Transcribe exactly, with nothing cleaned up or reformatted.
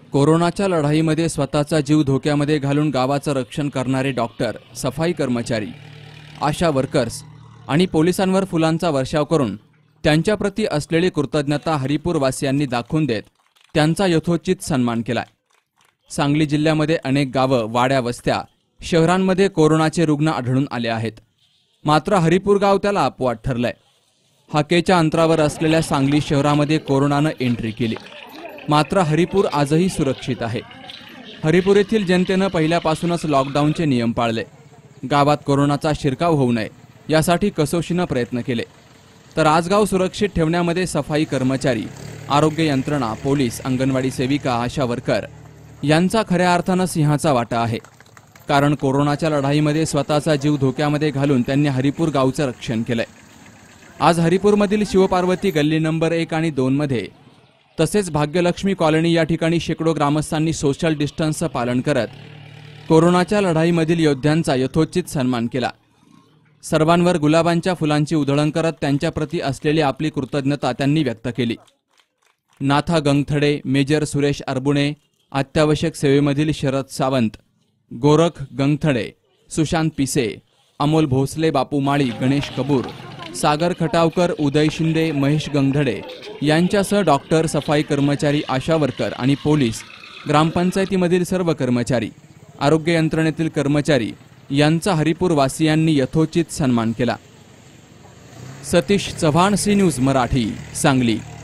कोरोनाच्या लढाईमध्ये स्वतःचा जीव धोक्यामध्ये घालून गावाचं रक्षण करणारे डॉक्टर, सफाई कर्मचारी, आशा वर्कर्स आणि पोलिसांवर फुलांचा वर्षाव करून त्यांच्याप्रती असलेली कृतज्ञता हरिपूरवासियांनी दाखवून देत त्यांचा यथोचित सन्मान केलाय। सांगली जिल्ह्यामध्ये अनेक गावं, वाड्या, वस्त्या, शहरांमध्ये कोरोनाचे रुग्ण आढळून आले आहेत। मात्र हरिपूर गाव त्याला अपवाद ठरलंय। हाकेच्या अंतरावर असलेल्या सांगली शहरामध्ये कोरोनानं एंट्री केली, मात्र हरिपूर आजही सुरक्षित आहे। हरिपूर येथील जनतेनं पहिल्यापासूनच लॉकडाऊनचे नियम पाळले। गावात कोरोनाचा शिरकाव होऊ नये यासाठी कसोशीनं प्रयत्न केले। तर आज गाव सुरक्षित ठेवण्यामध्ये सफाई कर्मचारी, आरोग्य यंत्रणा, पोलीस, अंगणवाडी सेविका, आशा वर्कर यांचा खऱ्या अर्थानं सिंहाचा वाटा आहे। कारण कोरोनाच्या लढाईमध्ये स्वतःचा जीव धोक्यामध्ये घालून त्यांनी हरिपूर गावचं रक्षण केलंय। आज हरिपूरमधील शिवपार्वती गल्ली नंबर एक आणि दोन मध्ये तसेच भाग्यलक्ष्मी कॉलनी या ठिकाणी शेकडो ग्रामस्थांनी सोशल डिस्टन्सचं पालन करत कोरोनाच्या लढाईमधील योद्ध्यांचा यथोचित सन्मान केला। सर्वांवर गुलाबांच्या फुलांची उधळण करत त्यांच्याप्रती असलेली आपली कृतज्ञता त्यांनी व्यक्त केली। नाथा गंगथडे, मेजर सुरेश अरबुणे, अत्यावश्यक सेवेमधील शरद सावंत, गोरख गंगथडे, सुशांत पिसे, अमोल भोसले, बापू माळी, गणेश कपूर, सागर खटावकर, उदय शिंदे, महेश गंगधडे यांच्यासह डॉक्टर, सफाई कर्मचारी, आशा वर्कर आणि पोलीस, ग्रामपंचायतीमधील सर्व कर्मचारी, आरोग्य यंत्रणेतील कर्मचारी यांचा हरिपूर वासियांनी यथोचित सन्मान केला। Satish Chavan, C News Marathi, Sangli.